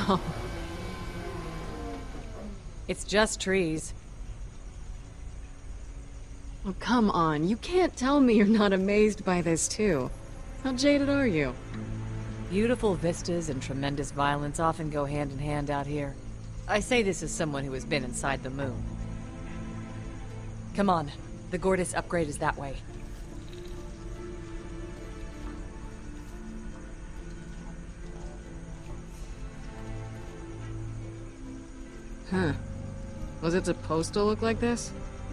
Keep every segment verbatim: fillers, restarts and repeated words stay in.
No. It's just trees. Oh, come on. You can't tell me you're not amazed by this, too. How jaded are you? Beautiful vistas and tremendous violence often go hand in hand out here. I say this as someone who has been inside the moon. Come on. The Gortys upgrade is that way. Huh. Was it supposed to look like this?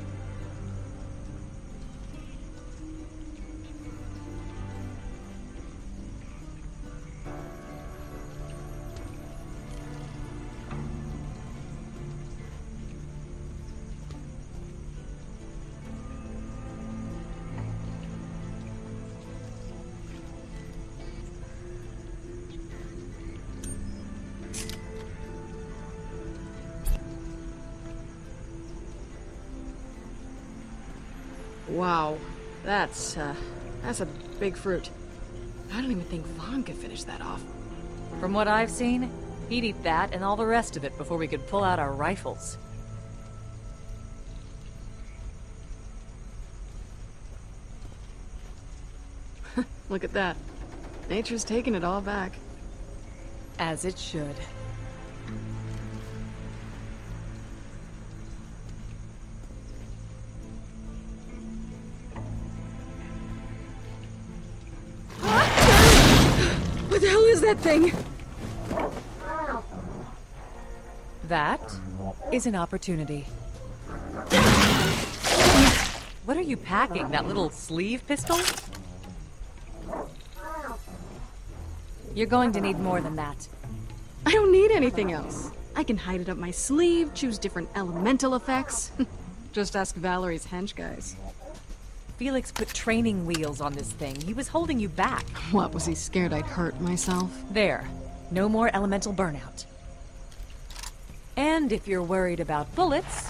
Wow, that's, uh, that's a big fruit. I don't even think Vaughn could finish that off. From what I've seen, he'd eat that and all the rest of it before we could pull out our rifles. Look at that. Nature's taking it all back. As it should. What the hell is that thing? That is an opportunity. What are you packing? That little sleeve pistol? You're going to need more than that. I don't need anything else. I can hide it up my sleeve, choose different elemental effects. Just ask Valerie's hench guys. Felix put training wheels on this thing. He was holding you back. What, was he scared I'd hurt myself? There. No more elemental burnout. And if you're worried about bullets...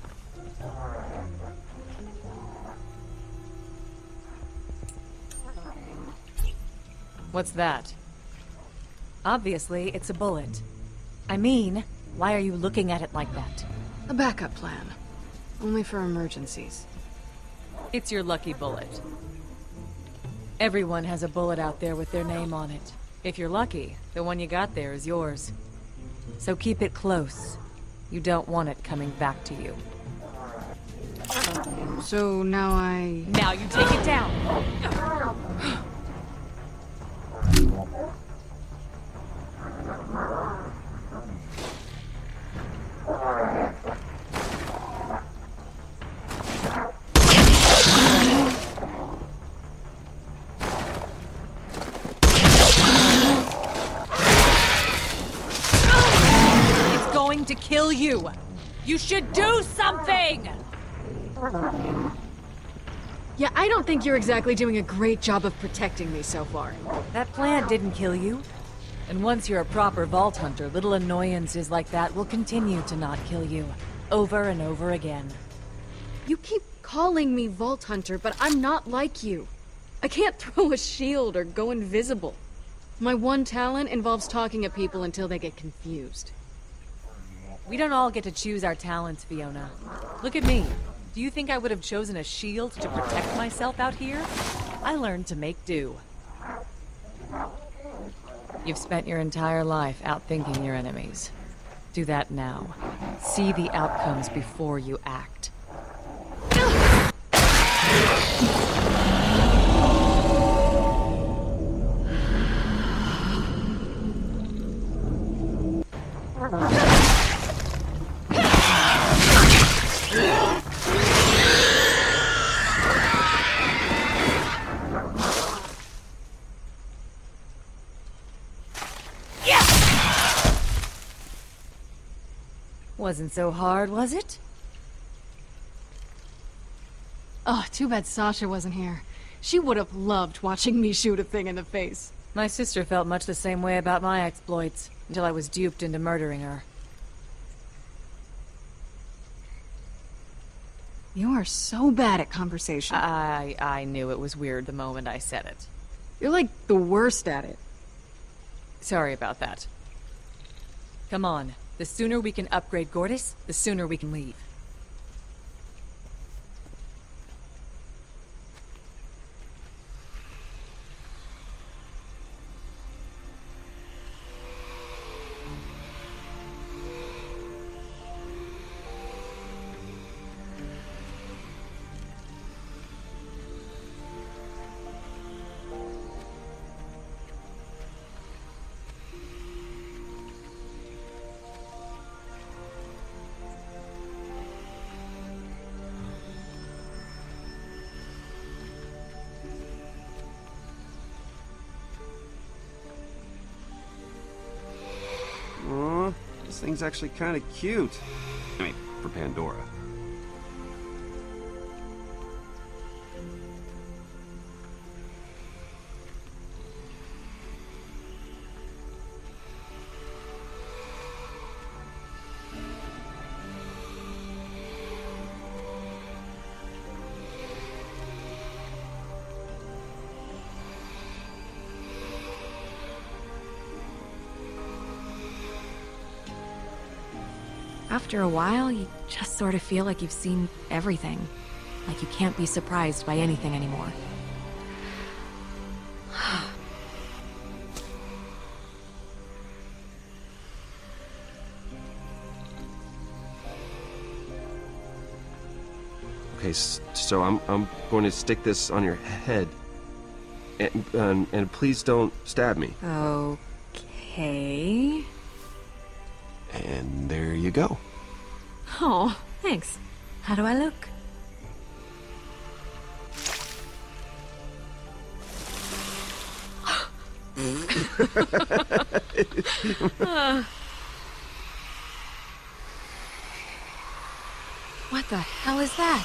What's that? Obviously, it's a bullet. I mean, why are you looking at it like that? A backup plan. Only for emergencies. It's your lucky bullet. Everyone has a bullet out there with their name on it. If you're lucky, the one you got there is yours. So keep it close. You don't want it coming back to you. So now I... Now you take it down! To kill you. You should do something! Yeah, I don't think you're exactly doing a great job of protecting me so far. That plant didn't kill you. And once you're a proper Vault Hunter, little annoyances like that will continue to not kill you. Over and over again. You keep calling me Vault Hunter, but I'm not like you. I can't throw a shield or go invisible. My one talent involves talking at people until they get confused. We don't all get to choose our talents, Fiona. Look at me. Do you think I would have chosen a shield to protect myself out here? I learned to make do. You've spent your entire life outthinking your enemies. Do that now. See the outcomes before you act. Wasn't so hard, was it? Oh, too bad Sasha wasn't here. She would have loved watching me shoot a thing in the face. My sister felt much the same way about my exploits, until I was duped into murdering her. You are so bad at conversation. I... I knew it was weird the moment I said it. You're like the worst at it. Sorry about that. Come on. The sooner we can upgrade Gortys, the sooner we can leave. Aw, this thing's actually kind of cute. I mean, for Pandora. After a while, you just sort of feel like you've seen everything. Like you can't be surprised by anything anymore. Okay, s- so I'm I'm going to stick this on your head, and and, and please don't stab me. Okay. And there you go. Oh, thanks. How do I look? uh. What the hell is that?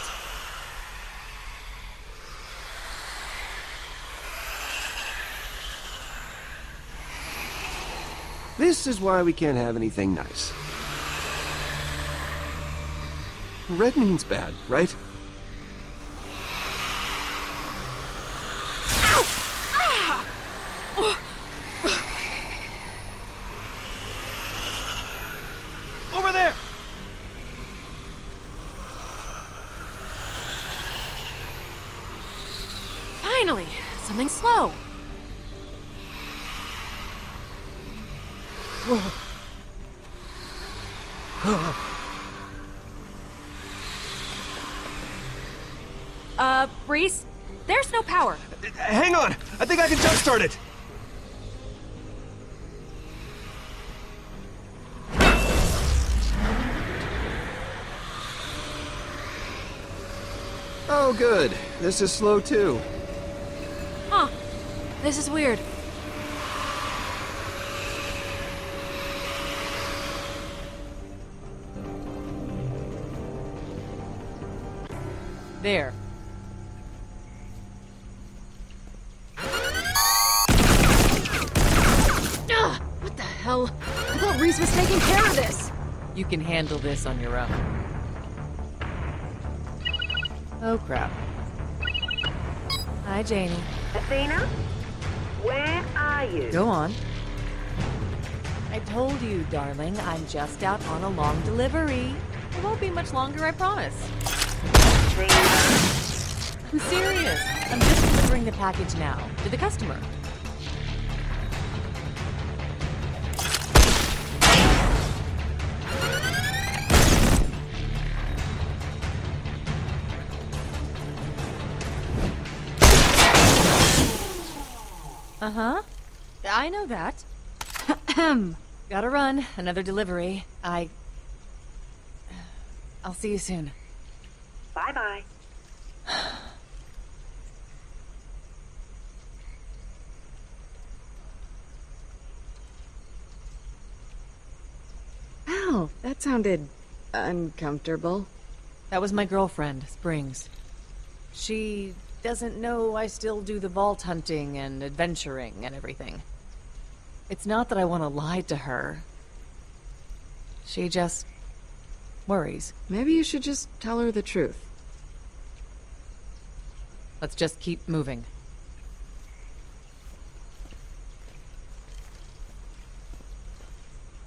This is why we can't have anything nice. Red means bad, right? Over there! Finally! Something slow! Uh, Reese? There's no power! Hang on! I think I can jumpstart it! Oh, good. This is slow, too. Huh. This is weird. There. Ugh, what the hell? I thought Reese was taking care of this. You can handle this on your own. Oh, crap. Hi, Janie. Athena? Where are you? Go on. I told you, darling, I'm just out on a long delivery. It won't be much longer, I promise. Athena? I'm serious. I'm just delivering the package now, to the customer. Uh-huh. I know that. Gotta run. Another delivery. I... I'll see you soon. Bye-bye. Ow, that sounded uncomfortable. That was my girlfriend, Springs. She doesn't know I still do the vault hunting and adventuring and everything. It's not that I want to lie to her. She just worries. Maybe you should just tell her the truth. Let's just keep moving.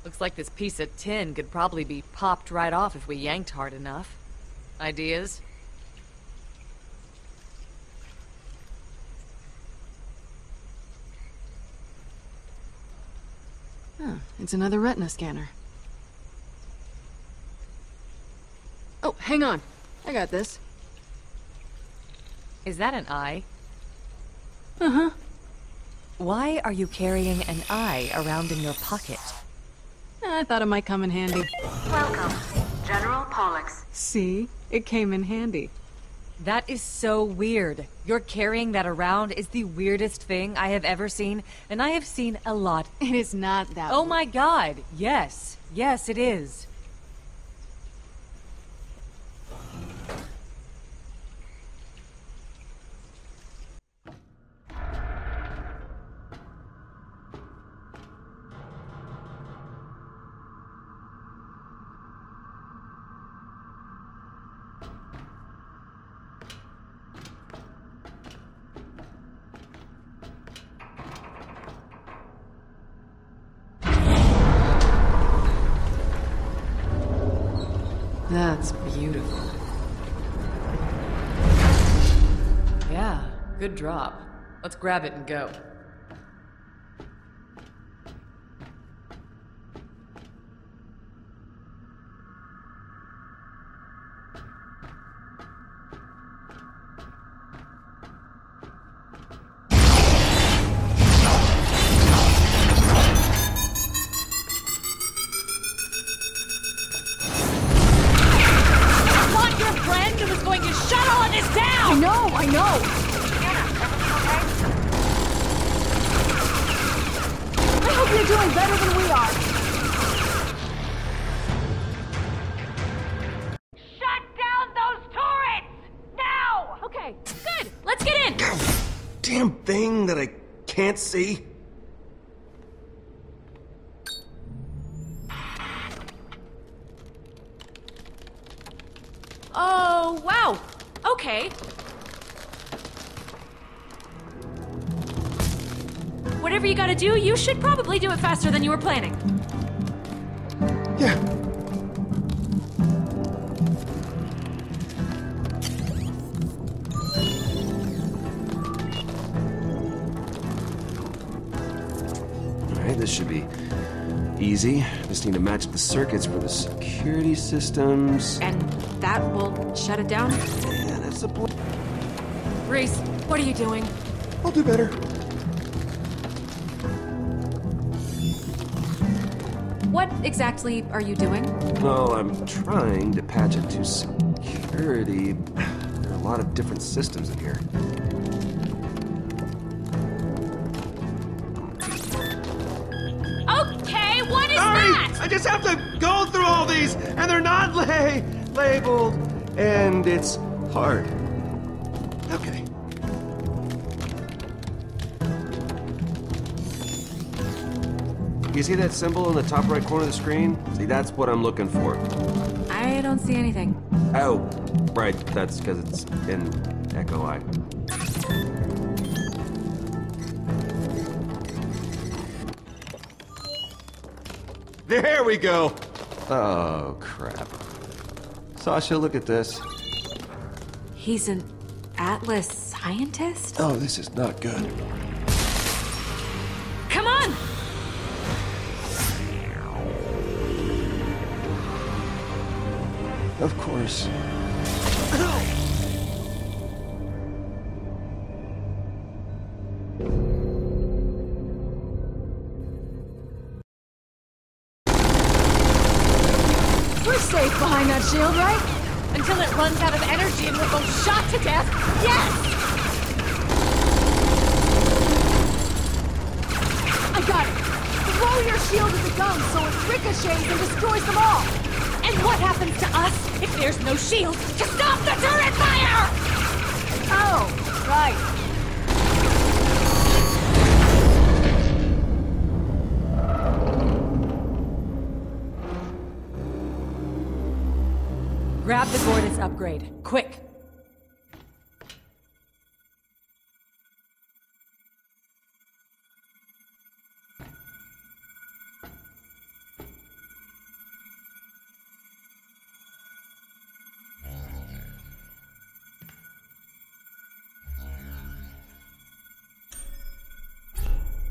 Looks like this piece of tin could probably be popped right off if we yanked hard enough. Ideas? Huh, it's another retina scanner. Oh, hang on. I got this. Is that an eye? Uh-huh. Why are you carrying an eye around in your pocket? I thought it might come in handy. Welcome, General Pollux. See? It came in handy. That is so weird. You're carrying that around is the weirdest thing I have ever seen, and I have seen a lot. It is not that Oh weird. my god, yes. Yes, it is. That's beautiful. Yeah, good drop. Let's grab it and go. I know, I know! I hope you're doing better than we are! Shut down those turrets! Now! Okay, good. Let's get in. Damn thing that I can't see. Oh, wow. Okay. Whatever you gotta do, you should probably do it faster than you were planning. Yeah. Alright, this should be easy. Just need to match the circuits for the security systems. And that will shut it down? Yeah, that's the plan. Reese, what are you doing? I'll do better. What exactly are you doing? Well, I'm trying to patch it to security. There are a lot of different systems in here. Okay, what is Sorry, that? I just have to go through all these, and they're not la labeled, and it's hard. Okay. You see that symbol in the top right corner of the screen? See, that's what I'm looking for. I don't see anything. Oh, right, that's because it's in Echo Eye. There we go! Oh, crap. Sasha, look at this. He's an Atlas scientist? Oh, this is not good. Come on! Of course. We're safe behind that shield, right? Until it runs out of energy and we're both shot to death, yes! I got it! Throw your shield at the gun so it ricochets and destroys them all! And what happens to us if there's no shield to stop the turret fire? Oh, right. Grab the Gortys upgrade, quick!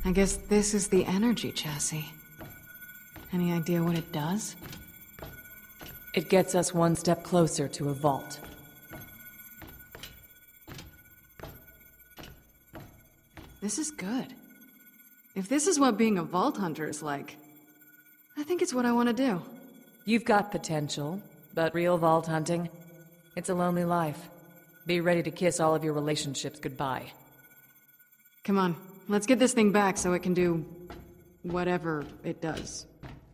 I guess this is the energy chassis. Any idea what it does? It gets us one step closer to a vault. This is good. If this is what being a Vault Hunter is like, I think it's what I want to do. You've got potential, but real vault hunting, it's a lonely life. Be ready to kiss all of your relationships goodbye. Come on, let's get this thing back so it can do whatever it does.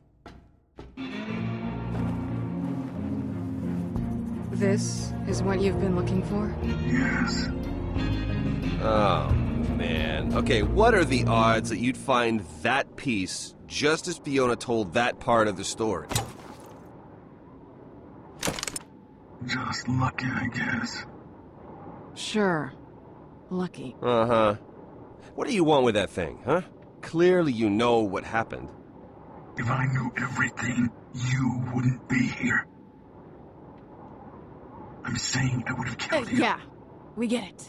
This is what you've been looking for? Yes. Oh, man. Okay, what are the odds that you'd find that piece just as Fiona told that part of the story? Just lucky, I guess. Sure. Lucky. Uh-huh. What do you want with that thing, huh? Clearly you know what happened. If I knew everything, you wouldn't be here. I'm saying I would have Uh, killed you. yeah, we get it.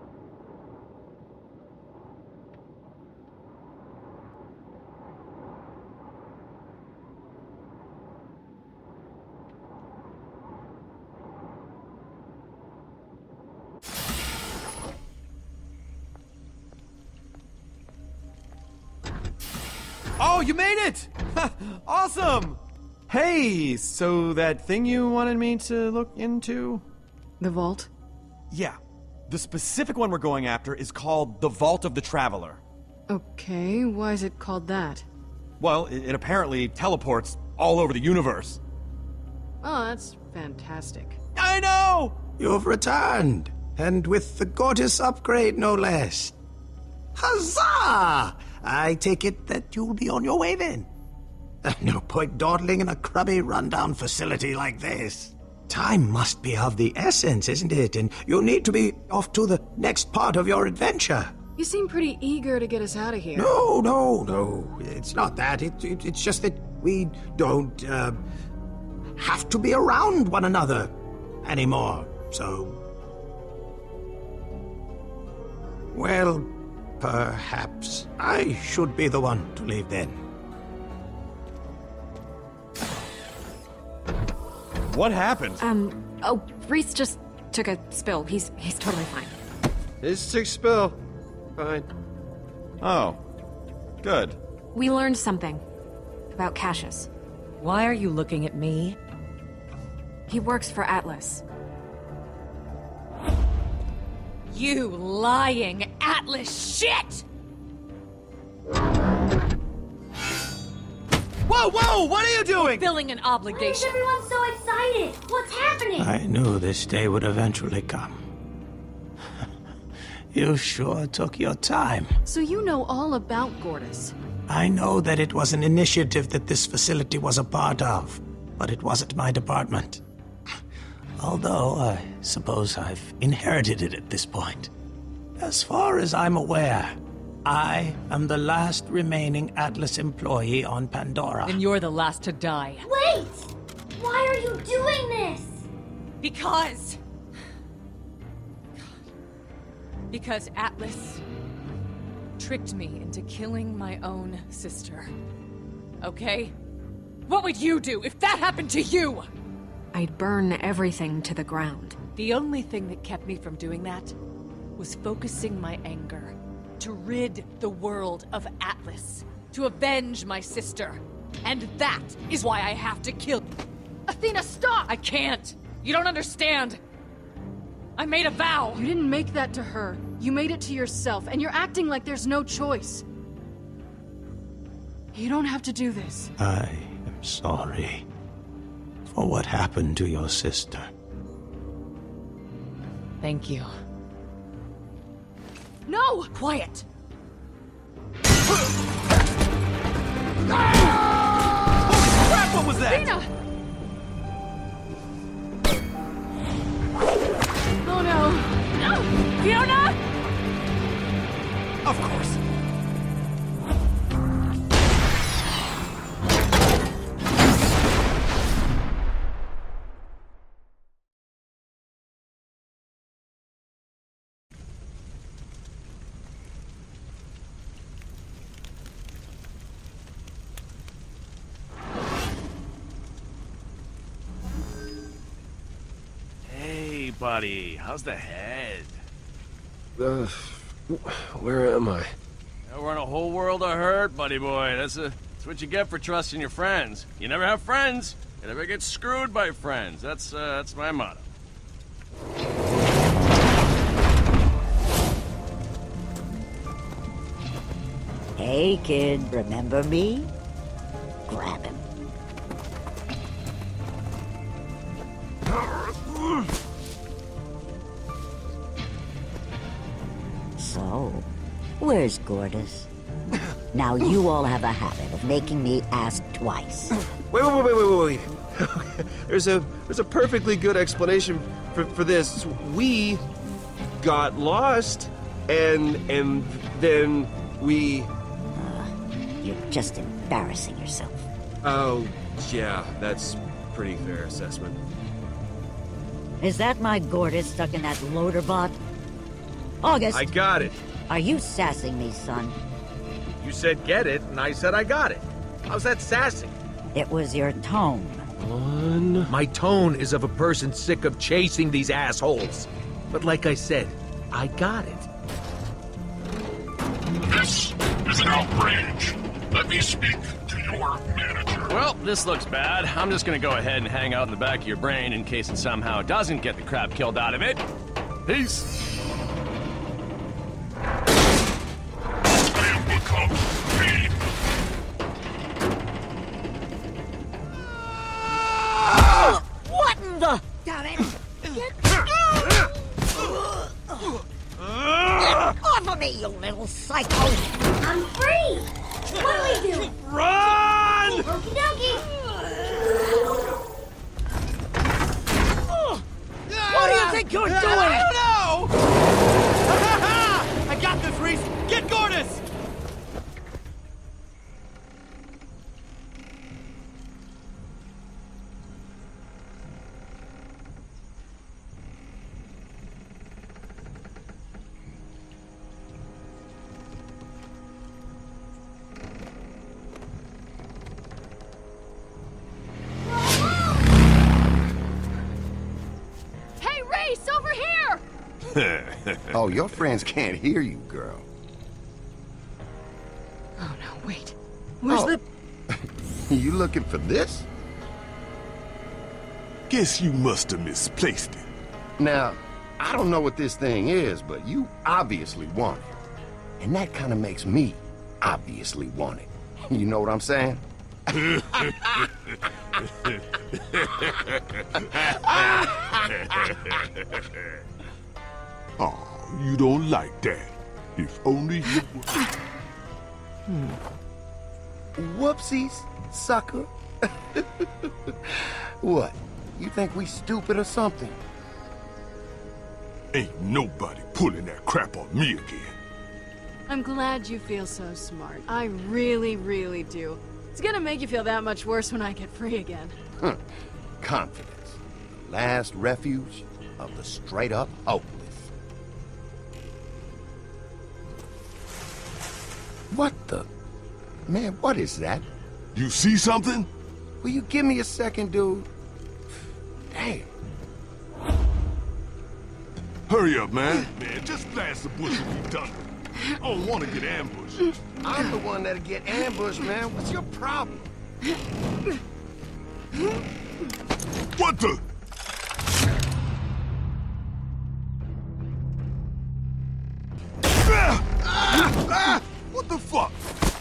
Oh, you made it! Awesome! Hey, so that thing you wanted me to look into? The vault? Yeah. The specific one we're going after is called the Vault of the Traveler. Okay, why is it called that? Well, it, it apparently teleports all over the universe. Oh, that's fantastic. I know! You've returned, and with the gorgeous upgrade, no less. Huzzah! I take it that you'll be on your way then. No point dawdling in a crummy, rundown facility like this. Time must be of the essence, isn't it? And you'll need to be off to the next part of your adventure. You seem pretty eager to get us out of here. No, no, no. It's not that. It, it, it's just that we don't uh, have to be around one another anymore. So... Well, perhaps I should be the one to leave then. What happened? Um, oh, Reese just took a spill. He's he's totally fine. It's six spill. Fine. Oh. Good. We learned something about Cassius. Why are you looking at me? He works for Atlas. You lying Atlas shit! Whoa, whoa! What are you doing? Filling an Why is obligation. everyone so excited? What's happening? I knew this day would eventually come. You sure took your time. So you know all about Gortys. I know that it was an initiative that this facility was a part of, but it wasn't my department. Although, I suppose I've inherited it at this point. As far as I'm aware, I am the last remaining Atlas employee on Pandora. And you're the last to die. Wait! Why are you doing this? Because... Because Atlas tricked me into killing my own sister. Okay? What would you do if that happened to you? I'd burn everything to the ground. The only thing that kept me from doing that was focusing my anger to rid the world of Atlas, to avenge my sister. And that is why I have to kill... Athena, stop! I can't! You don't understand! I made a vow! You didn't make that to her. You made it to yourself, and you're acting like there's no choice. You don't have to do this. I am sorry for what happened to your sister. Thank you. No! Quiet! Holy crap, what was that? Athena! Oh no! No! Fiona! Of course. buddy. How's the head? Uh, where am I? Yeah, we're in a whole world of hurt, buddy boy. That's, a, that's what you get for trusting your friends. You never have friends. You never get screwed by friends. That's, uh, that's my motto. Hey, kid, remember me? Grab him. So, where's Gortys? Now you all have a habit of making me ask twice. Wait, wait, wait, wait, wait, wait. There's a there's a perfectly good explanation for, for this. We got lost, and and then we. Uh, you're just embarrassing yourself. Oh, yeah, that's pretty fair assessment. Is that my Gortys stuck in that loader bot? August! I got it. Are you sassing me, son? You said get it, and I said I got it. How's that sassy? It was your tone. One... My tone is of a person sick of chasing these assholes. But like I said, I got it. This is an outrage. Let me speak to your manager. Well, this looks bad. I'm just gonna go ahead and hang out in the back of your brain in case it somehow doesn't get the crap killed out of it. Peace. I am become pain. What in the... Damn it! Get off of me, you little psycho! I'm free! What do we do? Run! Okie dokie! What do you think you're doing? I don't know! I got this, Reese! Get Gortys! Hey, Reese, over here! Oh, your friends can't hear you, girl. Oh no, wait. Where's Oh. the... You looking for this? Guess you must have misplaced it. Now, I don't know what this thing is, but you obviously want it. And that kind of makes me obviously want it. You know what I'm saying? Oh, you don't like that. If only you were... Whoopsies, sucker. What? You think we stupid or something? Ain't nobody pulling that crap on me again. I'm glad you feel so smart. I really, really do. It's gonna make you feel that much worse when I get free again. Huh. Confidence. The last refuge of the straight-up hopeless. What the... Man, what is that? You see something? Will you give me a second, dude? Damn. Hurry up, man. Man, just blast the bush and be done with it. I don't want to get ambushed. I'm the one that'll get ambushed, man. What's your problem? What the? Ah! Ah! What the fuck?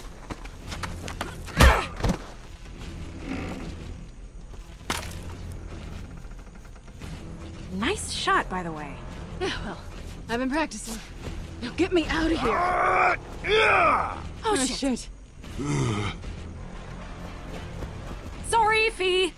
Nice shot, by the way. Yeah, well, I've been practicing. Now get me out of here. Ah! Yeah! Oh, shit. Sorry, Fee.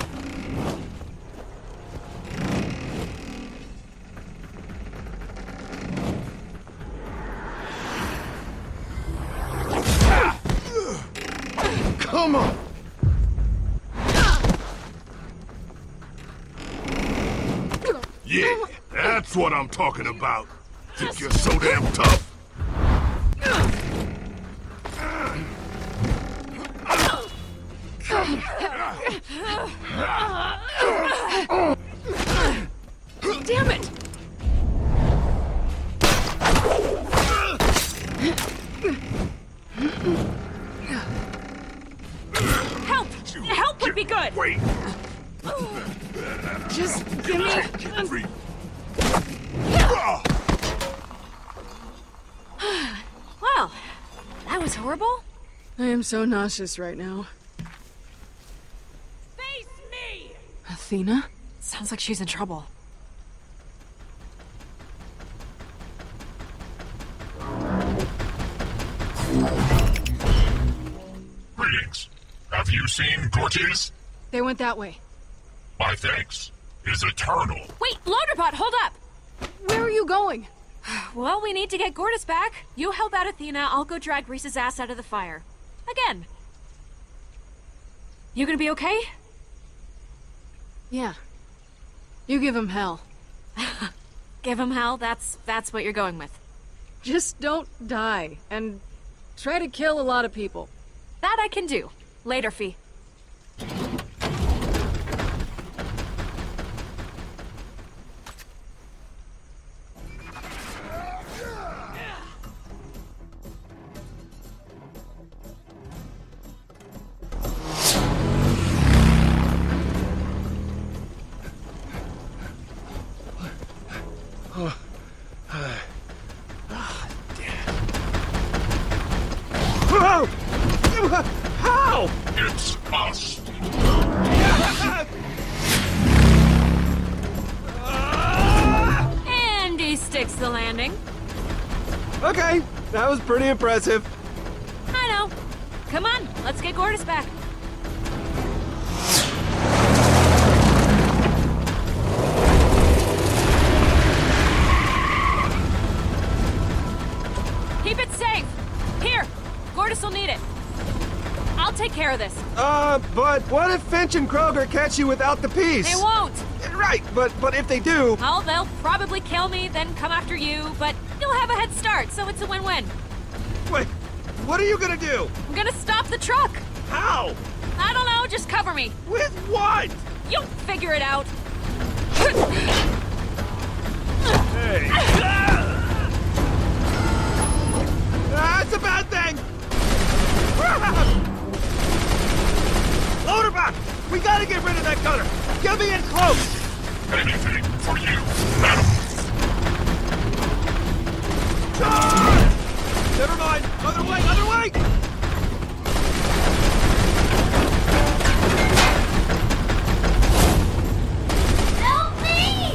Come on! Yeah, that's what I'm talking about. Think you're so damn tough? Damn it! Help! Help would be good! Wait! Just give me... Free. Well, that was horrible. I am so nauseous right now. Face me! Athena? Sounds like she's in trouble. Greetings. Have you seen Cortez? They went that way. My thanks is eternal. Wait, Loaderbot, hold up! Where are you going? Well, we need to get Gortys back. You help out Athena, I'll go drag Reese's ass out of the fire. Again. You gonna be okay? Yeah. You give him hell. Give him hell? That's that's what you're going with. Just don't die, and try to kill a lot of people. That I can do. Later, Fee. How? It's us. And he sticks the landing. Okay, that was pretty impressive. I know. Come on, let's get Gortys back. Keep it safe. Here, Gortys will need it. I'll take care of this. Uh, but what if Finch and Kroger catch you without the piece? They won't. Right, but but if they do... Well, they'll probably kill me, then come after you, but you'll have a head start, so it's a win-win. Wait, what are you gonna do? I'm gonna stop the truck. How? I don't know, just cover me. With what? You'll figure it out. Hey. That's a bad thing! Loaderbot! We gotta get rid of that gunner! Get me in close! Anything for you, madam. Charge! Never mind! Other way, other way! Help me!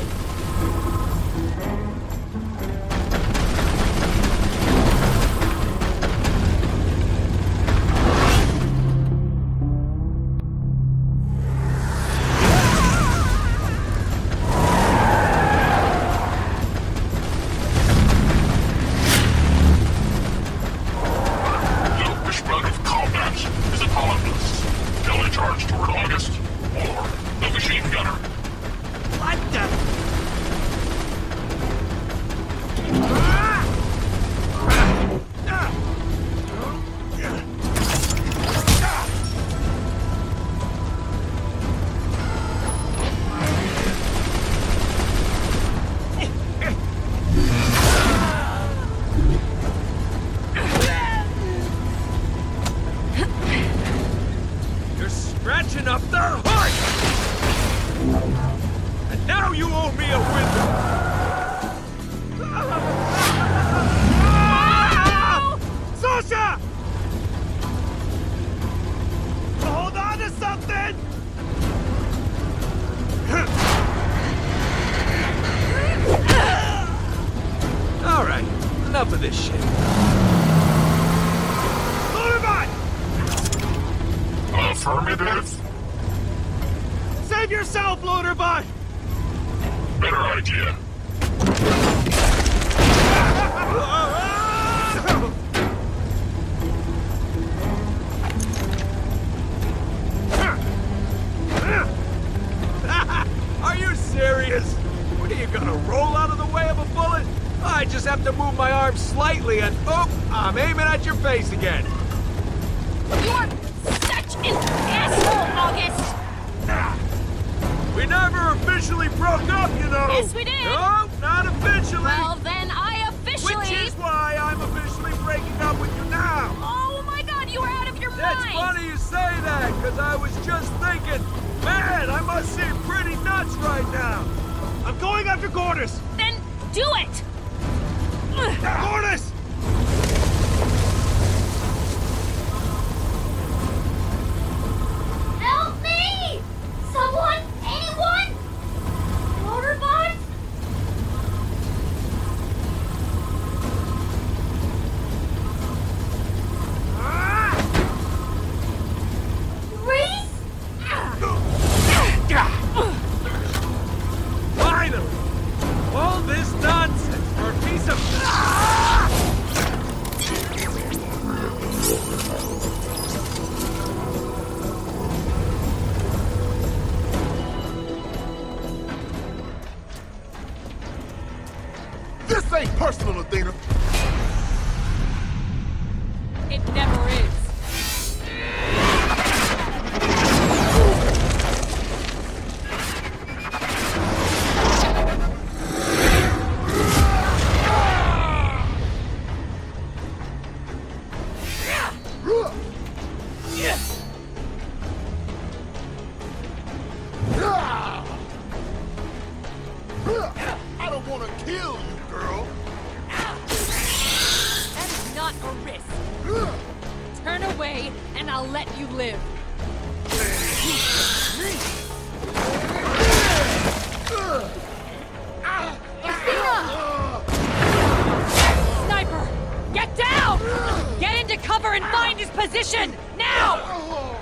Up their heart! And now you owe me a window! Sasha! Hold on to something! Alright, enough of this shit. Loaderbot! Affirmative. Save yourself, Loaderbot! Better idea. Are you serious? What are you gonna roll out of the way of a bullet? I just have to move my arm slightly and oh, I'm aiming at your face again. You're such an asshole, August! We never officially broke broke up, you know. Yes, we did. No, not officially. Well, then I officially... Which is why I'm officially breaking up with you now. Oh my god, you were out of your It's mind! funny you say that, because I was just thinking, man, I must seem pretty nuts right now. I'm going after Gortys. Then do it! Gortys! Help me! Someone? Anyone? Motorbots? Reese? Finally! All this nonsense for a piece of... This ain't personal, Athena. It never is. I don't want to kill you, girl. That is not a risk. Turn away, and I'll let you live. Sniper! Get down! Get into cover and find his position! Now!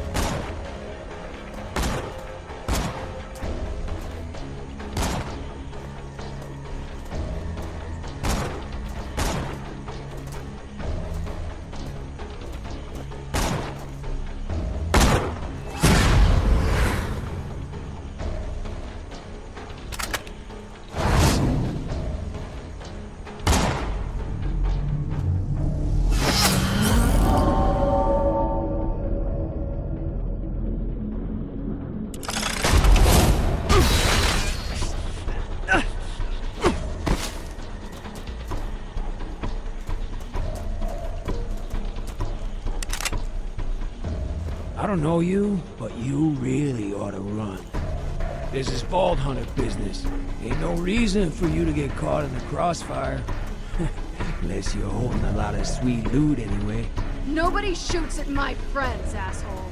I don't know you, but you really ought to run. This is Vault Hunter business. Ain't no reason for you to get caught in the crossfire. Unless you're holding a lot of sweet loot anyway. Nobody shoots at my friends, asshole.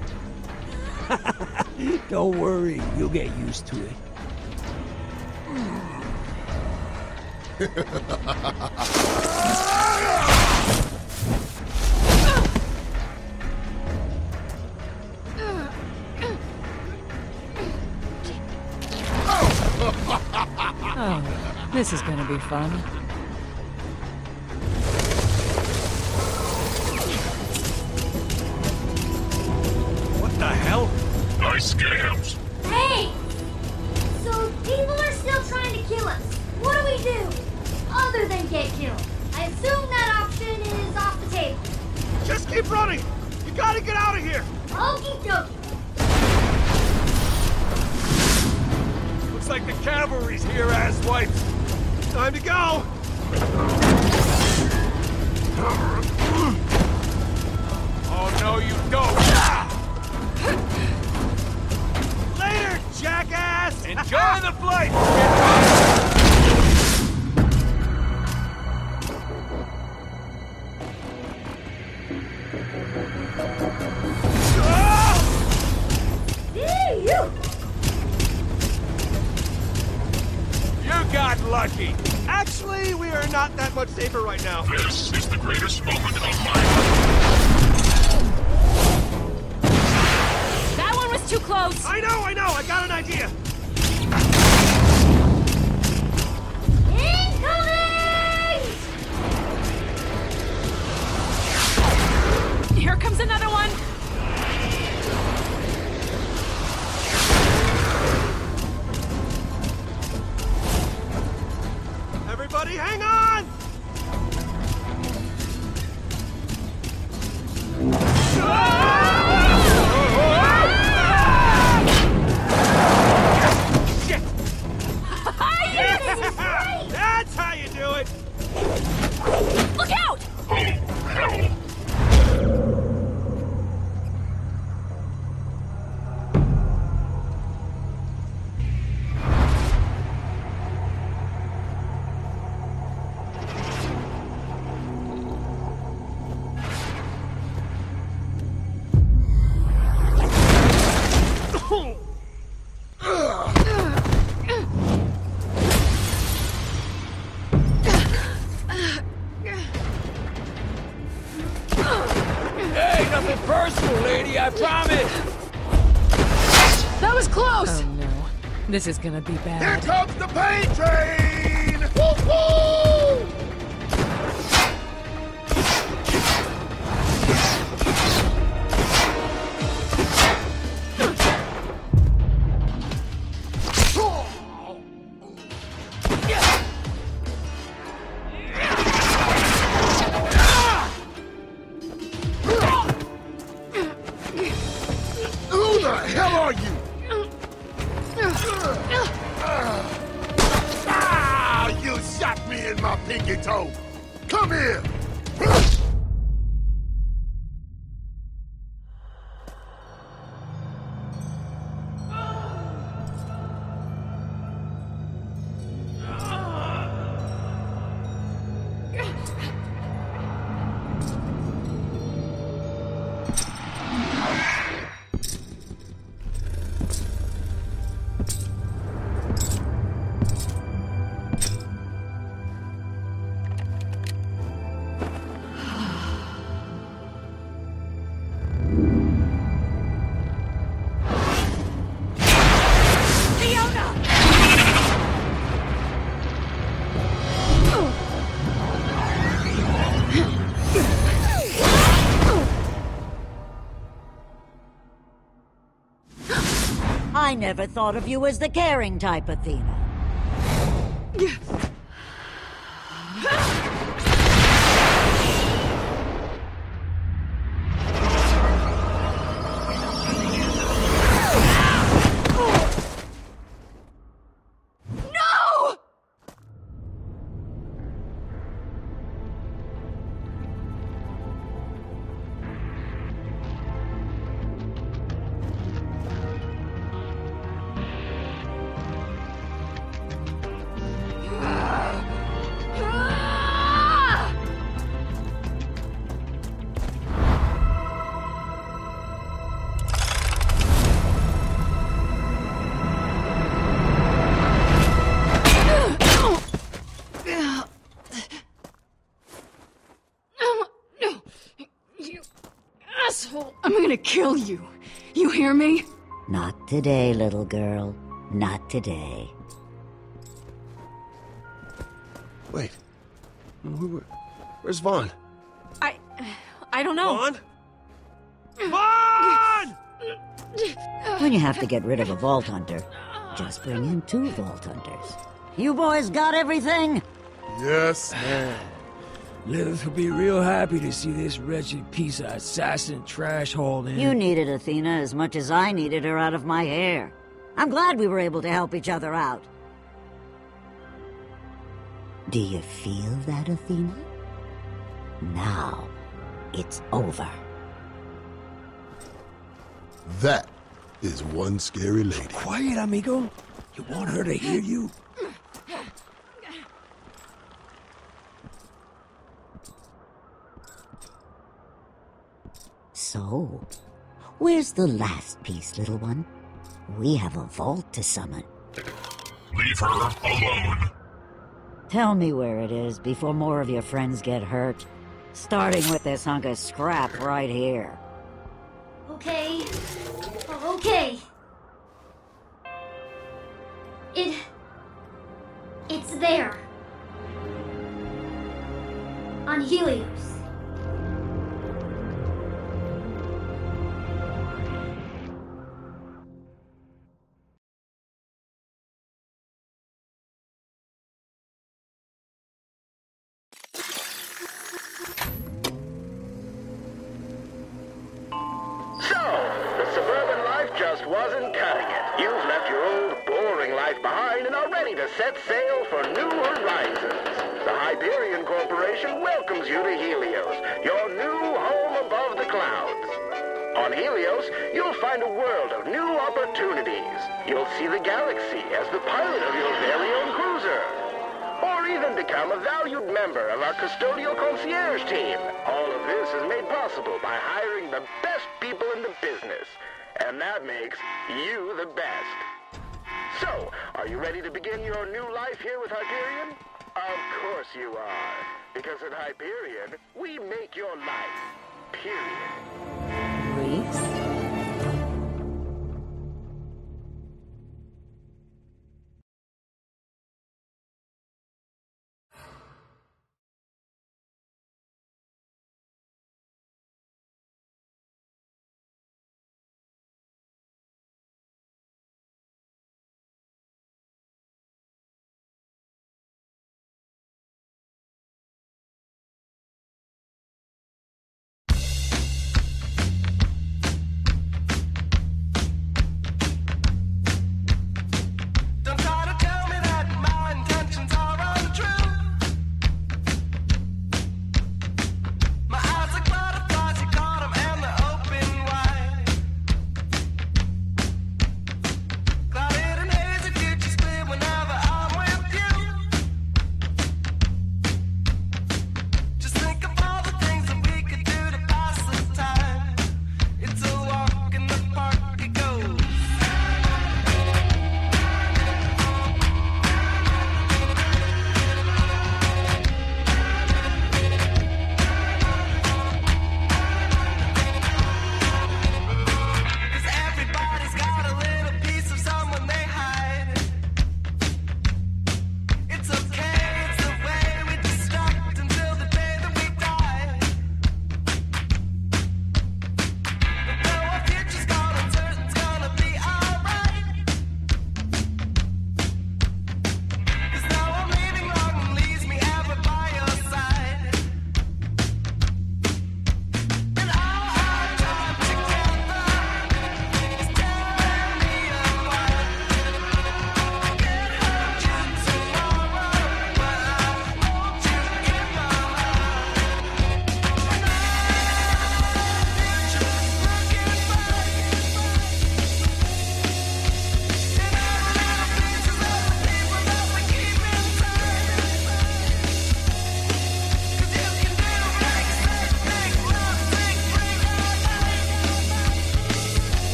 Don't worry, you'll get used to it. Oh, this is gonna be fun. What the hell? Nice scams. Hey! So people are still trying to kill us. What do we do? Other than get killed. I assume that option is off the table. Just keep running! You gotta get out of here! Okie dokie. Looks like the cavalry's here, asswipe. Time to go! Oh, no, you don't! Later, jackass! Enjoy the flight! Hey, you! You got lucky. Actually, we are not that much safer right now. This is the greatest moment of my That one was too close! I know, I know, I got an idea. Incoming! Here comes another one! Everybody, hang on! Shit! That was close! Oh no. This is gonna be Here bad. comes the pain train! Woo woo! Who the hell are you? Ah! You shot me in my pinky toe! Come here! I never thought of you as the caring type, Athena. I'm gonna kill you. You hear me? Not today, little girl. Not today. Wait. Who- Where's Vaughn? I... I don't know. Vaughn? Vaughn! When you have to get rid of a Vault Hunter, just bring in two Vault Hunters. You boys got everything? Yes, ma'am. Lilith will be real happy to see this wretched piece of assassin trash hauled in. You needed Athena as much as I needed her out of my hair. I'm glad we were able to help each other out. Do you feel that, Athena? Now, it's over. That is one scary lady. Quiet, amigo. You want her to hear you? So, where's the last piece, little one? We have a vault to summon. Leave her alone. Tell me where it is before more of your friends get hurt. Starting with this hunk of scrap right here. Okay. Okay. It... It's there. On Helios. Wasn't cutting it. You've left your old, boring life behind and are ready to set sail for new horizons. The Hyperion Corporation welcomes you to Helios, your new home above the clouds. On Helios, you'll find a world of new opportunities. You'll see the galaxy as the pilot of your very own cruiser. Or even become a valued member of our custodial concierge team. All of this is made possible by hiring the best people in the business. And that makes you the best. So, are you ready to begin your new life here with Hyperion? Of course you are. Because at Hyperion, we make your life. Period. Reese?